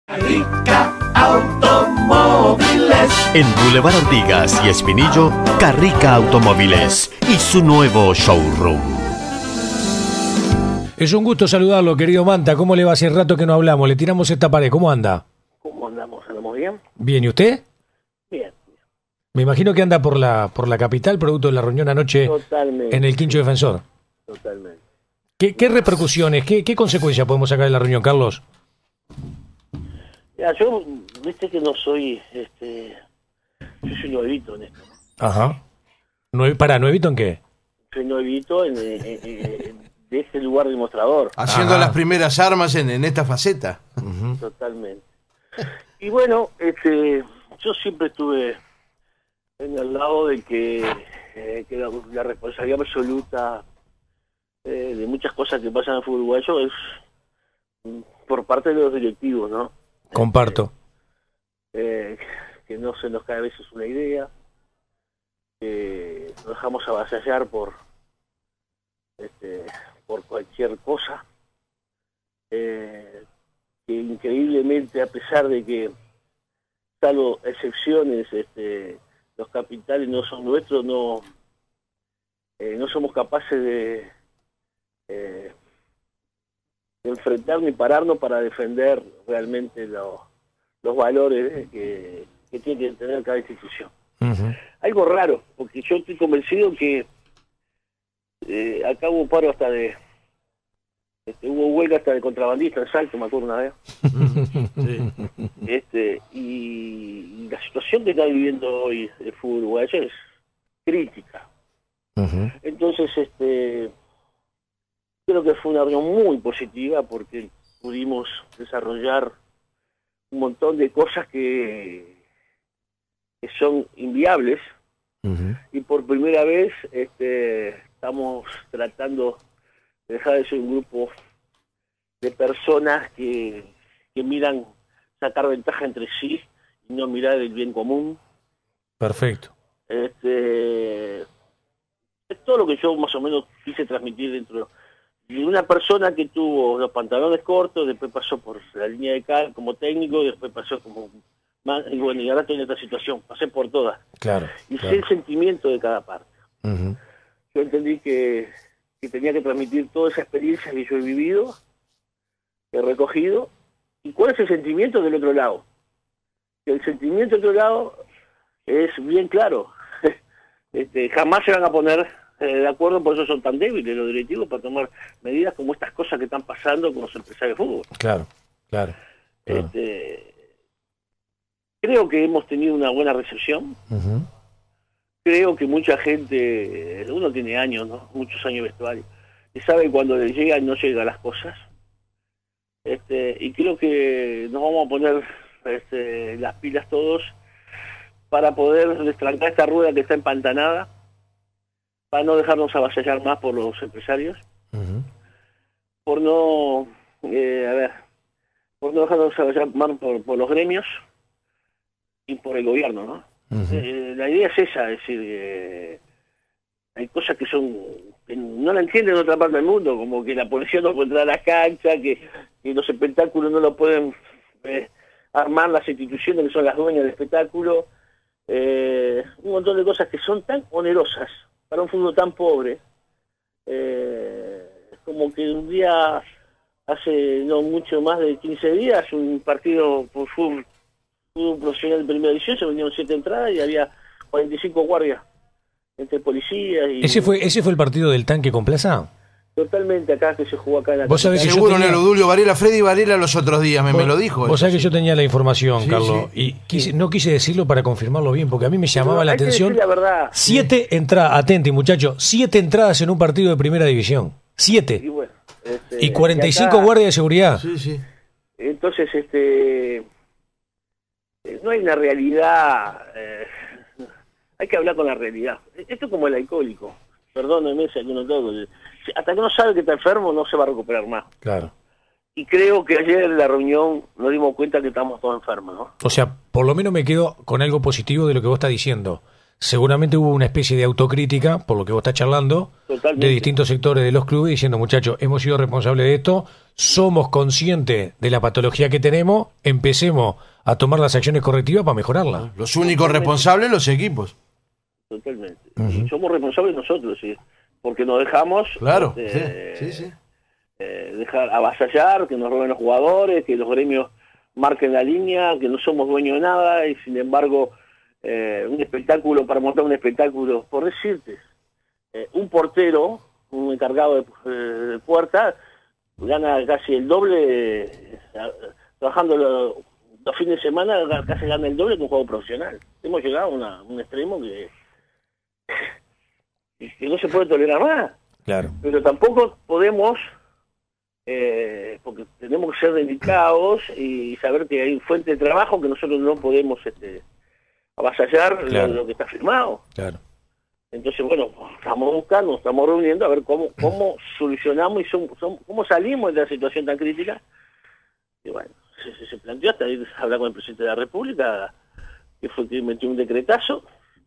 Carrica Automóviles. En Boulevard Artigas y Espinillo, Carrica Automóviles y su nuevo showroom. Es un gusto saludarlo, querido Manta. ¿Cómo le va? Hace rato que no hablamos. Le tiramos esta pared. ¿Cómo anda? ¿Cómo andamos? ¿Andamos bien? Bien. ¿Y usted? Bien. Me imagino que anda por la capital, producto de la reunión anoche Totalmente. en el Quincho Defensor. Totalmente. ¿Qué repercusiones, qué consecuencias podemos sacar de la reunión, Carlos? Ya, yo, viste que no soy, yo soy nuevito en esto. Ajá. ¿Nuevito en qué? Soy nuevito de este lugar demostrador. Haciendo Ajá. las primeras armas en esta faceta. Totalmente. Y bueno, yo siempre estuve en el lado de que la responsabilidad absoluta de muchas cosas que pasan en el fútbol uruguayo es por parte de los directivos, ¿no? Comparto. Que no se nos cae a veces una idea, que nos dejamos avasallar por cualquier cosa, que increíblemente, a pesar de que, salvo excepciones, los capitales no son nuestros, no somos capaces de enfrentar ni pararnos para defender realmente los valores que tiene que tener cada institución. Uh-huh. Algo raro, porque yo estoy convencido que acá hubo paro hasta hubo huelga hasta de contrabandistas en Salto, me acuerdo una vez. Y la situación que está viviendo hoy el fútbol uruguayo es crítica. Uh-huh. Entonces, creo que fue una reunión muy positiva porque pudimos desarrollar un montón de cosas que son inviables. Uh-huh. Y por primera vez estamos tratando de dejar de ser un grupo de personas que miran sacar ventaja entre sí y no mirar el bien común. Perfecto. Es todo lo que yo más o menos quise transmitir dentro de una persona que tuvo los pantalones cortos, después pasó por la línea de cal como técnico y después pasó como... Y bueno, y ahora estoy en esta situación, pasé por todas. Claro. Y claro. sé el sentimiento de cada parte. Uh-huh. Yo entendí que tenía que transmitir toda esa experiencia que yo he vivido, que he recogido, y cuál es el sentimiento del otro lado. El sentimiento del otro lado es bien claro. Jamás se van a poner de acuerdo, por eso son tan débiles los directivos, para tomar medidas como estas cosas que están pasando con los empresarios de fútbol. Claro. Creo que hemos tenido una buena recepción. Uh-huh. Creo que mucha gente, uno tiene años, ¿no? Muchos años de vestuario, y sabe cuando le llegan no llegan las cosas. Y creo que nos vamos a poner las pilas todos para poder destrancar esta rueda que está empantanada, para no dejarnos avasallar más por los empresarios, Uh-huh. por no dejarnos avasallar más por los gremios y por el gobierno, ¿no? Uh-huh. La idea es esa, es decir, hay cosas que no la entienden en otra parte del mundo, como que la policía no puede entrar a las canchas, que los espectáculos no lo pueden armar las instituciones que son las dueñas del espectáculo, un montón de cosas que son tan onerosas para un fútbol tan pobre, como que un día, hace no mucho más de 15 días, un partido por fútbol profesional de primera división, se vendieron 7 entradas y había 45 guardias entre policías y... ¿Ese fue el partido del tanque con Plaza? Totalmente, acá que se jugó acá en la Vos sabés que yo Seguro tenía- Nerodulio Varela, Freddy Varela los otros días me lo dijo. Vos sabés que yo tenía la información, Sí, Carlos, y no quise decirlo para confirmarlo bien, porque a mí me llamaba la Hay que atención. decir la verdad. 7 entradas, atenti muchachos, 7 entradas en un partido de primera división. 7. Y bueno, Y 45 acá, guardias de seguridad. Sí. entonces, no hay una realidad, hay que hablar con la realidad. Esto es como el alcohólico, perdónenme si alguno todo, hasta que no sabe que está enfermo no se va a recuperar más. Claro. Y creo que ayer en la reunión nos dimos cuenta que estamos todos enfermos, ¿no? O sea, por lo menos me quedo con algo positivo de lo que vos estás diciendo. seguramente hubo una especie de autocrítica, por lo que vos estás charlando, Totalmente. de distintos sectores de los clubes, diciendo, muchachos, hemos sido responsables de esto, somos conscientes de la patología que tenemos, empecemos a tomar las acciones correctivas para mejorarla. Los únicos responsables, los equipos. Totalmente. Y somos responsables nosotros, sí, porque nos dejamos Claro, sí. dejar avasallar, que nos roben los jugadores, que los gremios marquen la línea, que no somos dueños de nada, y sin embargo, un espectáculo, para montar un espectáculo, por decirte, un portero, un encargado de puerta, gana casi el doble, trabajando los fines de semana, casi gana el doble que un juego profesional. Hemos llegado a un extremo que no se puede tolerar más. Claro. Pero tampoco podemos, porque tenemos que ser delicados y saber que hay fuente de trabajo que nosotros no podemos avasallar Claro. lo que está firmado. Claro. Entonces, bueno, estamos buscando, estamos reuniendo a ver cómo solucionamos y cómo salimos de la situación tan crítica. Y bueno, se planteó hasta ir a hablar con el presidente de la República, que fue quien metió un decretazo.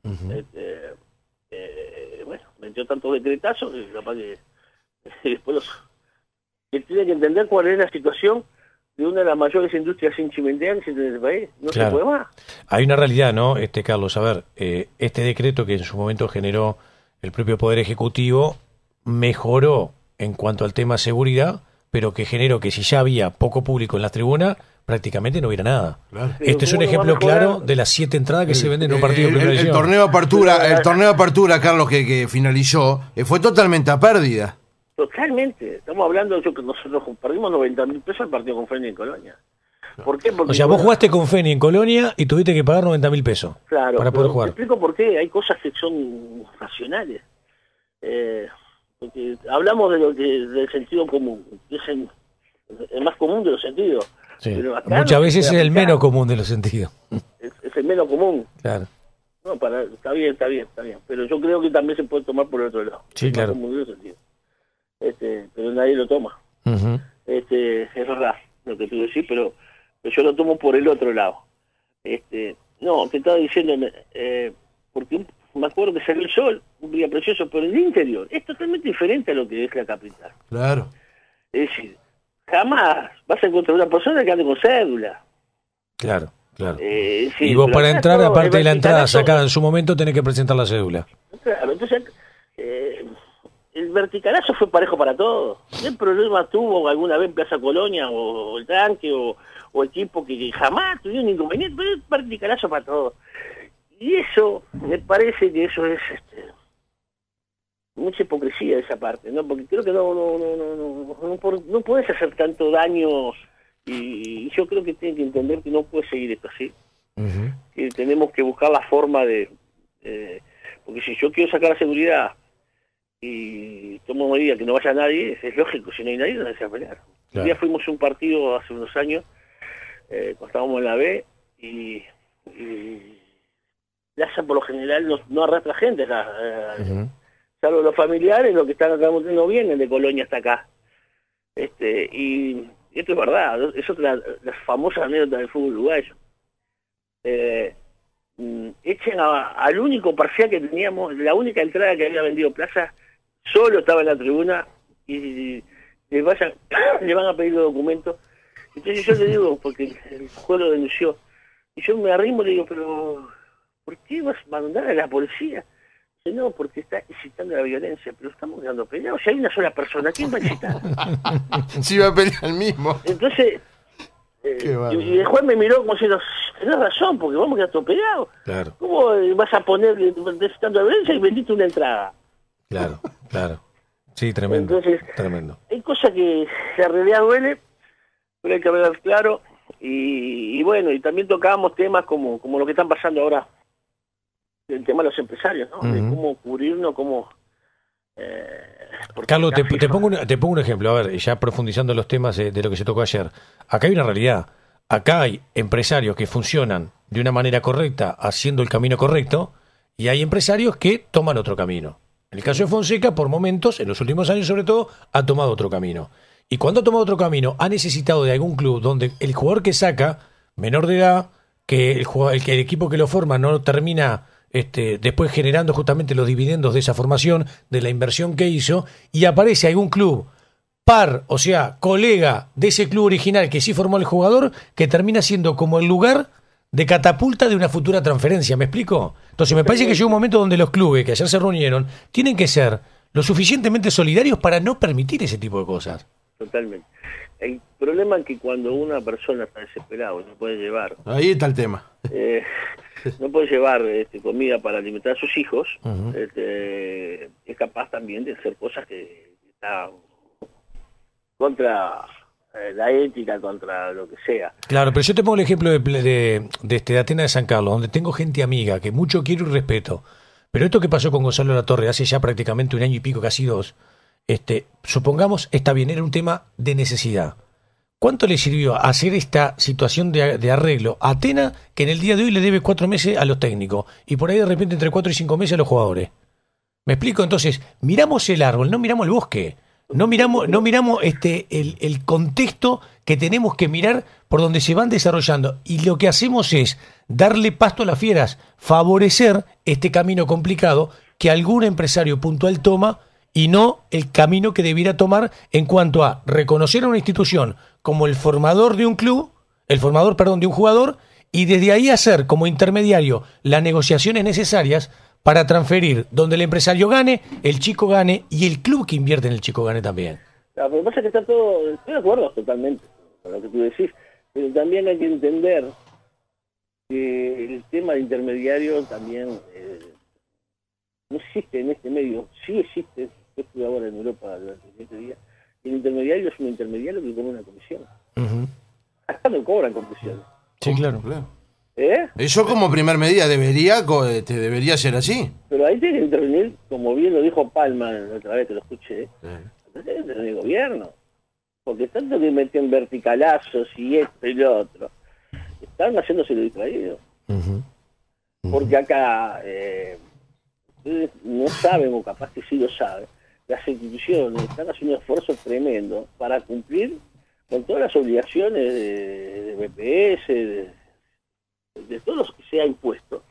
Bueno, metió tantos decretazos que capaz que después que tiene que entender cuál es la situación de una de las mayores industrias cimenteras que existe en el país. No Claro. se puede más. Hay una realidad, ¿no, Carlos? A ver, este decreto que en su momento generó el propio Poder Ejecutivo mejoró en cuanto al tema seguridad, pero que generó que si ya había poco público en las tribunas, prácticamente no hubiera nada. Claro. Pero Este es un ¿cómo no ejemplo va a mejorar? claro de las 7 entradas que se venden en un partido de El primera división. torneo de apertura, Carlos, que finalizó, fue totalmente a pérdida. Totalmente. Estamos hablando que nosotros perdimos 90.000 pesos al partido con Feni en Colonia. ¿Por qué? Porque O sea, vos jugaste con Feni en Colonia y tuviste que pagar 90.000 pesos claro, para poder pero jugar. Te explico por qué. Hay cosas que son racionales. Porque hablamos de del sentido común, que es el más común de los sentidos. Sí. Pero acá Muchas no veces se es el aplica. menos común de los sentidos. Es el menos común. Claro. No, está bien. Pero yo creo que también se puede tomar por el otro lado. Sí, Es más claro. común de los sentidos. Pero nadie lo toma. Ujú. Es verdad lo que tú decís, pero yo lo tomo por el otro lado. No, te estaba diciendo, porque me acuerdo que salió el sol, un día precioso, pero en el interior es totalmente diferente a lo que es la capital. Claro. Es decir, jamás vas a encontrar una persona que ande con cédula. Claro. Sí, Y vos pero para acá entrar, todo, aparte de la el entrada verticalazo- sacada en su momento, tenés que presentar la cédula. Claro, entonces el verticalazo fue parejo para todos. ¿Qué problema tuvo alguna vez en Plaza Colonia o el Tanque o equipo que jamás tuvieron inconveniente? Pero el verticalazo para todos. Y eso, me parece que eso es mucha hipocresía de esa parte, ¿no? Porque creo que no puedes hacer tanto daño y yo creo que tienen que entender que no puede seguir esto así. Ujú. Que tenemos que buscar la forma de porque si yo quiero sacar la seguridad y tomo medida que no vaya nadie, es lógico, si no hay nadie no se va a pelear. Claro. Un día fuimos a un partido hace unos años cuando estábamos en la B y Plaza por lo general no arrastra gente acá, Ujú. salvo los familiares, los que están acá no vienen de Colonia hasta acá. Y esto es verdad, es otra la famosa anécdota del fútbol uruguayo. Echen al único parcial que teníamos, la única entrada que había vendido Plaza, solo estaba en la tribuna y le van a pedir los documentos. Entonces yo le digo, porque el juez lo denunció, y yo me arrimo y le digo, pero ¿por qué vas a mandar a la policía? Dice, no, porque está incitando la violencia, pero estamos quedando peleados. Si hay una sola persona, ¿quién va a incitar? Sí, va a pelear el mismo. Entonces, Qué bárbaro. y el juez me miró como diciendo, tenés razón, porque vamos a quedar todos peleados. Claro, ¿Cómo vas a poner necesitando la violencia y vendiste una entrada? claro. Sí, tremendo. Entonces, Tremendo. hay cosas que la realidad duele, pero hay que hablar claro. Y bueno, y también tocábamos temas como lo que están pasando ahora, el tema de los empresarios, ¿no? De Ujú. cómo cubrirnos, cómo... porque Carlos, la te FIFA pongo un ejemplo, a ver, ya profundizando en los temas de lo que se tocó ayer. Acá hay una realidad. Acá hay empresarios que funcionan de una manera correcta, haciendo el camino correcto, y hay empresarios que toman otro camino. En el caso de Fonseca, por momentos, en los últimos años sobre todo, ha tomado otro camino. Y cuando ha tomado otro camino, ha necesitado de algún club donde el jugador que saca, menor de edad, que el equipo que lo forma no termina después generando justamente los dividendos de esa formación, de la inversión que hizo, y aparece algún club par, o sea, colega de ese club original que sí formó el jugador, que termina siendo como el lugar de catapulta de una futura transferencia, ¿me explico? Entonces me parece que llega un momento donde los clubes que ayer se reunieron tienen que ser lo suficientemente solidarios para no permitir ese tipo de cosas. Totalmente. El problema es que cuando una persona está desesperada no puede llevar... Ahí está el tema. No puede llevar comida para alimentar a sus hijos, es capaz también de hacer cosas que están contra la ética, contra lo que sea. Claro, pero yo te pongo el ejemplo de Atenas de San Carlos, donde tengo gente amiga que mucho quiero y respeto. Pero esto que pasó con Gonzalo Latorre hace ya prácticamente 1 año y pico, casi 2, supongamos, está bien, era un tema de necesidad. ¿Cuánto le sirvió hacer esta situación de arreglo a Atenas, que en el día de hoy le debe 4 meses a los técnicos y por ahí de repente entre 4 y 5 meses a los jugadores? ¿Me explico? Entonces, miramos el árbol, no miramos el bosque. No miramos el contexto que tenemos que mirar por donde se van desarrollando. Y lo que hacemos es darle pasto a las fieras, favorecer este camino complicado que algún empresario puntual toma y no el camino que debiera tomar en cuanto a reconocer a una institución como el formador de un club, de un jugador, y desde ahí hacer como intermediario las negociaciones necesarias para transferir donde el empresario gane, el chico gane y el club que invierte en el chico gane también. Lo que pasa es que está todo, estoy de acuerdo totalmente con lo que tú decís, pero también hay que entender que el tema de intermediario también no existe en este medio, sí existe. Yo estuve ahora en Europa durante 7 días, y el intermediario es un intermediario que cobra una comisión. Acá no cobran comisiones. Sí, claro. Eso como primer medida debería ser así. Pero ahí tiene que intervenir, como bien lo dijo Palma la otra vez que lo escuché, tiene que intervenir el gobierno. Porque tanto que meten verticalazos y esto y lo otro, están haciéndose lo distraído. Porque acá ustedes no saben, o capaz que sí lo saben, las instituciones están haciendo un esfuerzo tremendo para cumplir con todas las obligaciones de BPS, de todo lo que se ha impuesto,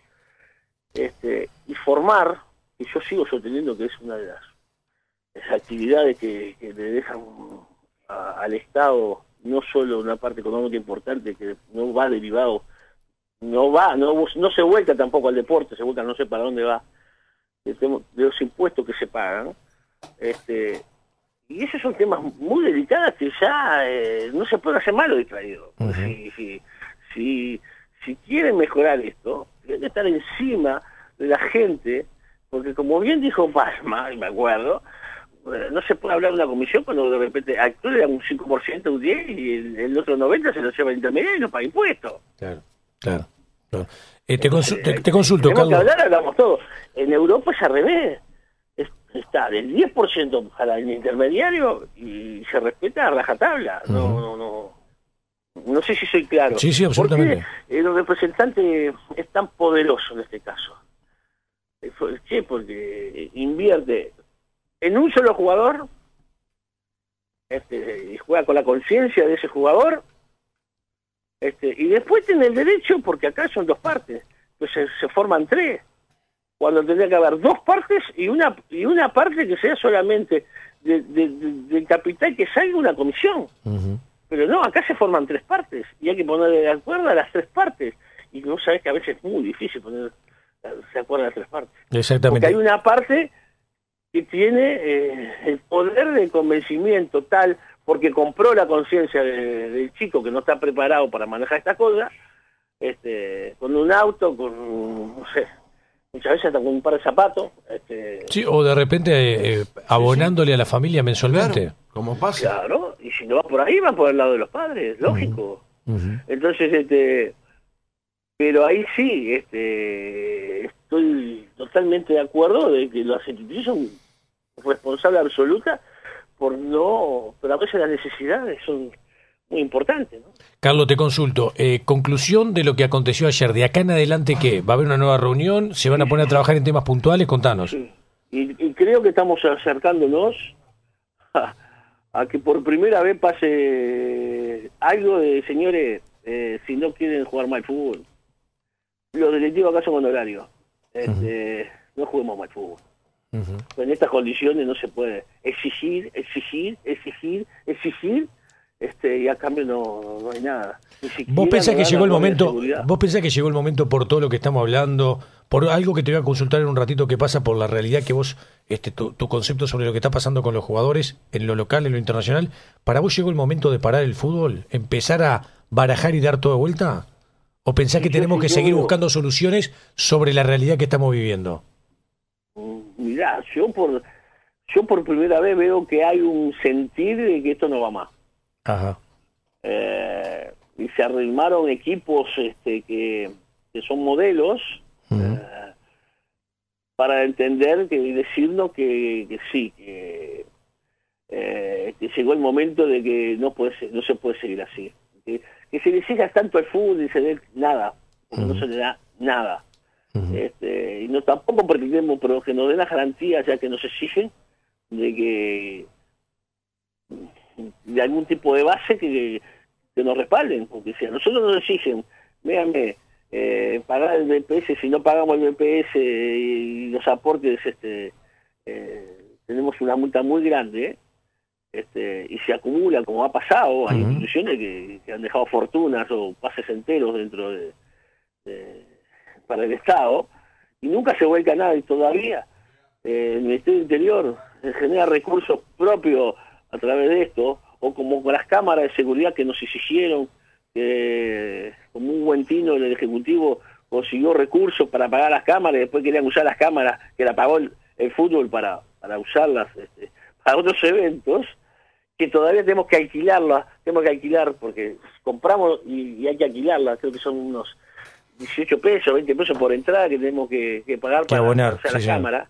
y formar, y yo sigo sosteniendo que es una de las actividades que le dejan al Estado no solo una parte económica importante que no va derivado, no se vuelca tampoco al deporte, se vuelca no sé para dónde va, de los impuestos que se pagan, y esos son temas muy delicados que ya no se puede hacer malo distraído. Si quieren mejorar esto, tienen que estar encima de la gente, porque como bien dijo Palma, y me acuerdo, no se puede hablar de una comisión cuando de repente actúe le dan un 5%, un 10%, y el otro 90% se lo lleva el intermediario y no paga impuestos. Claro. Te consulto, Carlos. Carlos. Hablamos todo. En Europa es al revés. Está del 10% para el intermediario y se respeta a rajatabla. No sé si soy claro. Sí, absolutamente. Porque el representante es tan poderoso en este caso. Porque invierte en un solo jugador, y juega con la conciencia de ese jugador, y después tiene el derecho, porque acá son 2 partes, pues se forman 3, cuando tendría que haber 2 partes y una parte que sea solamente del capital que salga una comisión. Pero no, acá se forman 3 partes y hay que ponerle de acuerdo a las 3 partes. Y vos sabés que a veces es muy difícil poner de acuerdo a las 3 partes. Exactamente. Porque hay una parte que tiene el poder de convencimiento tal, porque compró la conciencia del chico que no está preparado para manejar esta cosa, con un auto, con, no sé, muchas veces hasta con un par de zapatos. Sí, o de repente abonándole a la familia mensualmente. Claro, como pasa. Claro, y si no va por ahí, va por el lado de los padres, lógico. Entonces, pero ahí sí, estoy totalmente de acuerdo de que las instituciones son responsables absolutas pero a veces las necesidades son muy importantes, ¿no? Carlos, te consulto, conclusión de lo que aconteció ayer, de acá en adelante, ¿qué? ¿Va a haber una nueva reunión? ¿Se van a poner a trabajar en temas puntuales? Contanos. Sí. Y creo que estamos acercándonos a que por primera vez pase algo de, señores, si no quieren jugar más fútbol, los directivos acá son honorarios. no juguemos más fútbol. En estas condiciones no se puede exigir, y a cambio no hay nada. ¿Vos pensás que llegó el momento? ¿Vos pensás que llegó el momento por todo lo que estamos hablando, por algo que te voy a consultar en un ratito que pasa por la realidad que vos, tu concepto sobre lo que está pasando con los jugadores en lo local, en lo internacional? ¿Para vos llegó el momento de parar el fútbol, empezar a barajar y dar toda vuelta? ¿O pensás que tenemos que seguir buscando soluciones sobre la realidad que estamos viviendo? Mirá, yo por primera vez veo que hay un sentir de que esto no va más. Ajá. Y se arrimaron equipos que son modelos para entender y decirnos que sí, que llegó el momento de que no se puede seguir así. Que se le exija tanto al fútbol y se dé nada, porque no se le da nada. Y no tampoco pretendemos, pero que nos den las garantías ya que nos exigen de algún tipo de base que nos respalden, porque si a nosotros nos exigen, véanme, pagar el BPS, si no pagamos el BPS y los aportes, tenemos una multa muy grande, y se acumula, como ha pasado, hay instituciones que han dejado fortunas o pases enteros dentro para el Estado, y nunca se vuelca nada, y todavía el Ministerio del Interior genera recursos propios a través de esto, o como con las cámaras de seguridad que nos exigieron, como un buen tino el Ejecutivo consiguió recursos para pagar las cámaras, y después querían usar las cámaras que la pagó el fútbol para usarlas para otros eventos, que todavía tenemos que alquilar, porque compramos y hay que alquilarlas, creo que son unos 18 pesos, 20 pesos por entrada que tenemos que pagar para usar la cámara.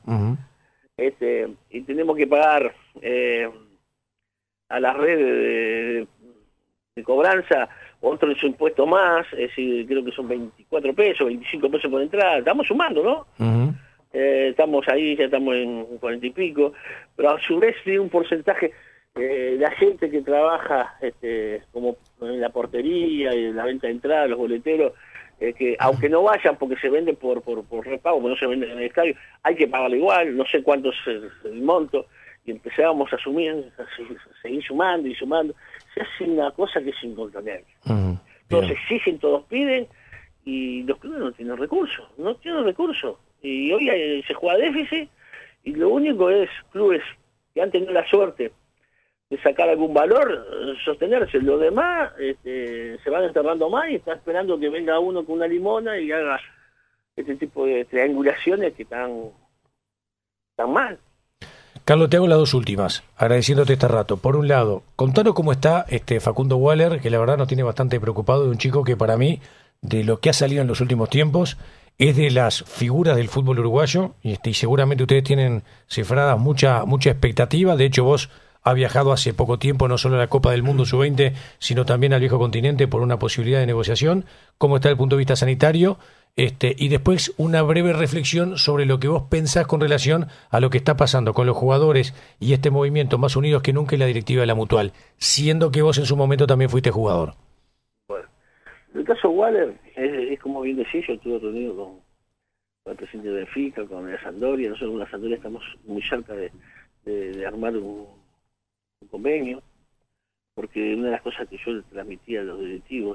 Y tenemos que pagar a la red de cobranza otro impuesto más, es decir, creo que son 24 pesos, 25 pesos por entrada, estamos sumando, ¿no? Estamos ahí, ya estamos en 40 y pico, pero a su vez tiene un porcentaje, la gente que trabaja como en la portería y en la venta de entrada, los boleteros, que aunque no vayan porque se venden por repago, porque no se venden en el estadio, hay que pagarle igual, no sé cuánto es el monto, y empezábamos a seguir sumando y sumando. Se hace una cosa que es incontrolable. Todos exigen, todos piden, y los clubes no tienen recursos, y hoy se juega déficit, y lo único es clubes que han tenido la suerte de sacar algún valor, sostenerse. Los demás se van enterrando más y está esperando que venga uno con una limona y haga este tipo de triangulaciones que están mal. Carlos, te hago las dos últimas, agradeciéndote este rato. Por un lado, contanos cómo está Facundo Waller, que la verdad nos tiene bastante preocupado, de un chico que para mí, de lo que ha salido en los últimos tiempos, es de las figuras del fútbol uruguayo, y seguramente ustedes tienen cifrada mucha expectativa. De hecho, vos has viajado hace poco tiempo no solo a la Copa del Mundo Sub-20, sino también al viejo continente por una posibilidad de negociación. ¿Cómo está desde el punto de vista sanitario? Y después una breve reflexión sobre lo que vos pensás con relación a lo que está pasando con los jugadores y este movimiento más unidos que nunca en la directiva de la Mutual, siendo que vos en su momento también fuiste jugador. Bueno, el caso Waller es como bien decís, yo estuve reunido con el presidente de Benfica, con la Sampdoria. Nosotros con la Sampdoria estamos muy cerca de armar un convenio, porque una de las cosas que yo le transmitía a los directivos,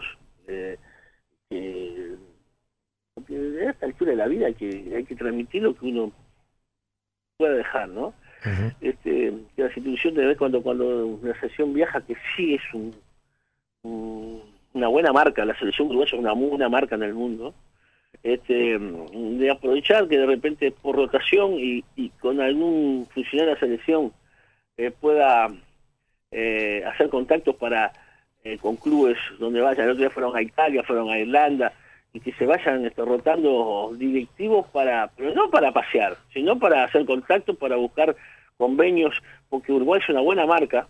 porque a esta altura de la vida hay que transmitir lo que uno pueda dejar, ¿no? Que las instituciones, de vez cuando una selección viaja, que sí es una buena marca, la selección uruguaya es una muy buena marca en el mundo, de aprovechar que de repente por rotación y con algún funcionario de la selección pueda hacer contactos con clubes donde vayan. El otro día fueron a Italia, fueron a Irlanda, y que se vayan rotando directivos pero no para pasear, sino para hacer contactos, para buscar convenios, porque Uruguay es una buena marca,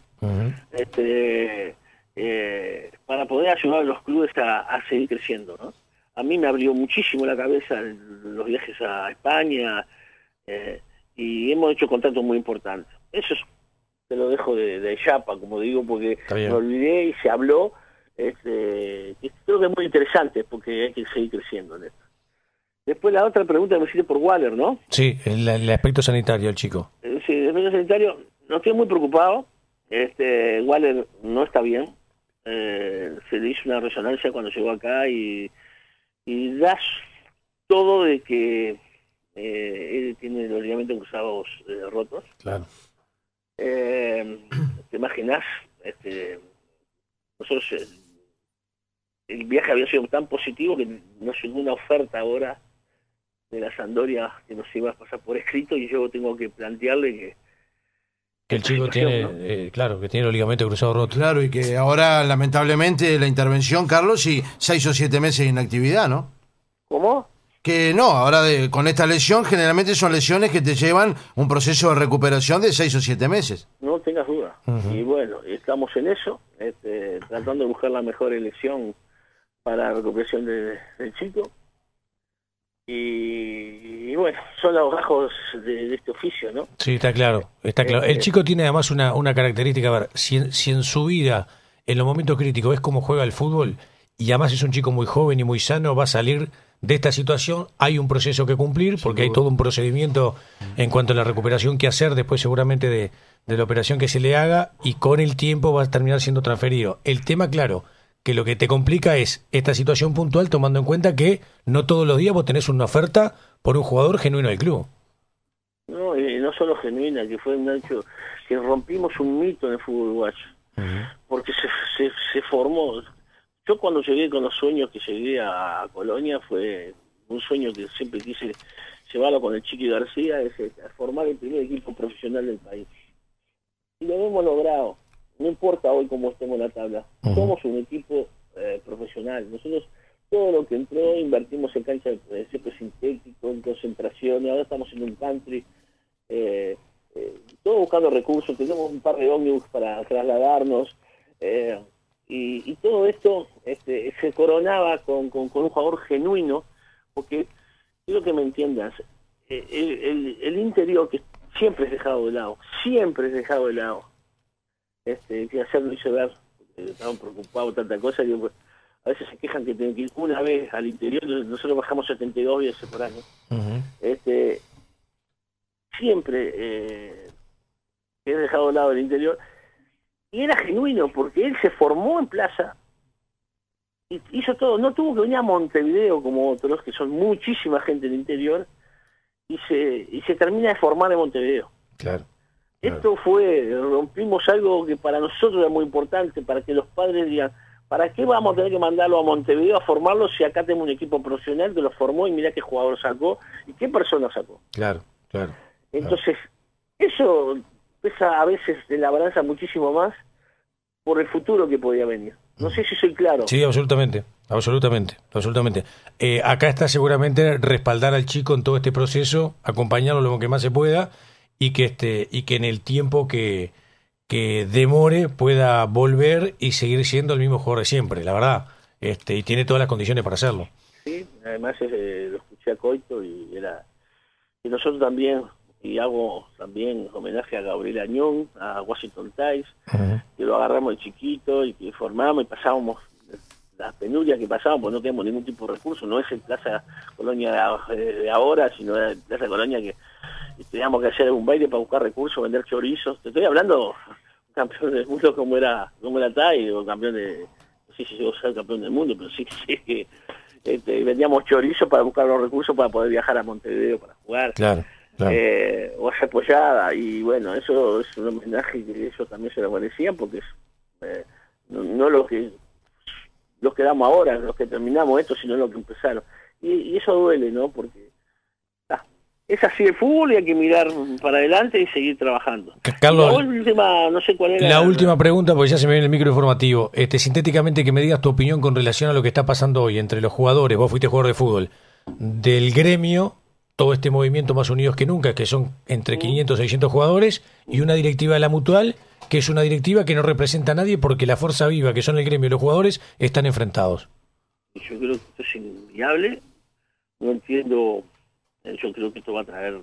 para poder ayudar a los clubes a seguir creciendo, ¿no? A mí me abrió muchísimo la cabeza los viajes a España, y hemos hecho contactos muy importantes. Eso te lo dejo de chapa, como digo, porque me olvidé y se habló. Creo que es muy interesante, porque hay que seguir creciendo en esto. Después la otra pregunta que me hiciste por Waller, ¿no? Sí, el aspecto sanitario, el chico. Sí, el aspecto sanitario, no estoy muy preocupado. Waller no está bien. Se le hizo una resonancia cuando llegó acá y da todo de que él tiene los ligamentos cruzados rotos. Claro. ¿Te imaginas? Nosotros el viaje había sido tan positivo que nos llegó una oferta ahora de la Sampdoria que nos iba a pasar por escrito y yo tengo que plantearle que el chico tiene, claro, que tiene los ligamentos cruzados rotos. Claro, y que ahora, lamentablemente, la intervención, Carlos, y 6 o 7 meses de inactividad, ¿no? ¿Cómo? Que no, ahora con esta lesión, generalmente son lesiones que te llevan un proceso de recuperación de 6 o 7 meses. No tengas duda. Y bueno, estamos en eso, tratando de buscar la mejor elección para la recuperación del chico. Y bueno, son los bajos de este oficio, ¿no? Sí, está claro, está claro. El chico tiene además una característica, a ver, si en su vida, en los momentos críticos, es como juega el fútbol, y además es un chico muy joven y muy sano, va a salir de esta situación. Hay un proceso que cumplir, porque hay todo un procedimiento en cuanto a la recuperación que hacer después seguramente de la operación que se le haga, y con el tiempo va a terminar siendo transferido. El tema, claro, que lo que te complica es esta situación puntual, tomando en cuenta que no todos los días vos tenés una oferta por un jugador genuino del club. No, y no solo genuina, que fue un hecho que rompimos un mito en el fútbol uruguayo, porque se formó. Yo cuando llegué con los sueños que llegué a Colonia, fue un sueño que siempre quise llevarlo con el Chiqui García, es formar el primer equipo profesional del país. Y lo hemos logrado. No importa hoy cómo estemos en la tabla, somos un equipo profesional. Nosotros todo lo que entró invertimos en cancha de césped sintético, en concentración, ahora estamos en un country, todo buscando recursos, tenemos un par de ómnibus para trasladarnos, y todo esto se coronaba con un jugador genuino, porque quiero que me entiendas, el interior que siempre es dejado de lado, que ayer lo hice ver, estaban preocupados tanta cosa, que a veces se quejan que tienen que ir una vez al interior, nosotros bajamos 72 veces por año. Siempre es dejado de lado el interior, y era genuino, porque él se formó en Plaza, y hizo todo, no tuvo que venir a Montevideo como otros, que son muchísima gente del interior, y se termina de formar en Montevideo. Claro. Esto rompimos algo que para nosotros era muy importante, para que los padres digan, ¿para qué vamos a tener que mandarlo a Montevideo a formarlo si acá tenemos un equipo profesional que lo formó y mirá qué jugador sacó y qué persona sacó? Claro. Entonces, eso pesa a veces en la balanza muchísimo más por el futuro que podía venir. No sé si soy claro. Sí, absolutamente. Acá está seguramente respaldar al chico en todo este proceso, acompañarlo lo que más se pueda, y que en el tiempo que demore pueda volver y seguir siendo el mismo jugador de siempre, la verdad, y tiene todas las condiciones para hacerlo. Sí, además lo escuché a Coito y nosotros también, y hago también homenaje a Gabriel Añón, a Washington Tice, que lo agarramos de chiquito y que formamos y pasábamos las penurias que pasábamos, pues no tenemos ningún tipo de recurso, no es el Plaza Colonia de ahora, sino el Plaza Colonia que teníamos que hacer un baile para buscar recursos, vender chorizos. Te estoy hablando un campeón del mundo como era Tai, o campeón de, no sé si llegó a ser campeón del mundo, pero sí que vendíamos chorizos para buscar los recursos para poder viajar a Montevideo para jugar. Claro. O hacer pollada, y bueno, eso es un homenaje que ellos también se lo merecían, porque es no los que damos ahora, los que terminamos esto, sino los que empezaron. Y eso duele, ¿no? Porque es así el fútbol y hay que mirar para adelante y seguir trabajando. Carlos, la última, no sé cuál era. La última pregunta, porque ya se me viene el micro informativo. Sintéticamente, que me digas tu opinión con relación a lo que está pasando hoy entre los jugadores, vos fuiste jugador de fútbol, del gremio, todo este movimiento Más Unidos que Nunca, que son entre 500 y 600 jugadores, y una directiva de la Mutual, que es una directiva que no representa a nadie porque la fuerza viva, que son el gremio y los jugadores, están enfrentados. Yo creo que esto es inviable. No entiendo. Yo creo que esto va a traer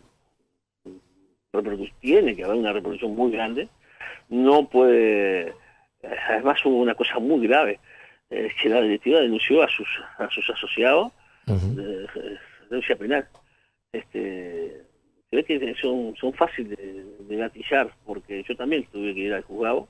tiene que haber una repercusión muy grande. No puede. Además hubo una cosa muy grave, que la directiva denunció a sus asociados, denuncia penal. Se ve que son fáciles de gatillar, porque yo también tuve que ir al juzgado.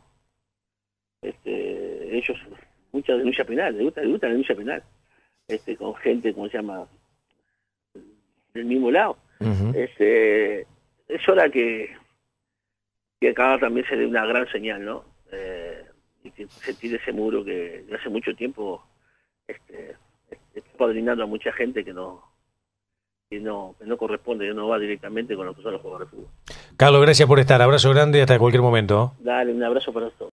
Ellos, mucha denuncia penal, les gusta la denuncia penal, con gente, como se llama, del mismo lado. Ujú. Es hora que acá también se dé una gran señal, ¿no? Y que se tire ese muro que de hace mucho tiempo está padrinando a mucha gente que no corresponde, que no va directamente con lo que son los jugadores de fútbol. Carlos, gracias por estar. Abrazo grande hasta cualquier momento. Dale, un abrazo para todos.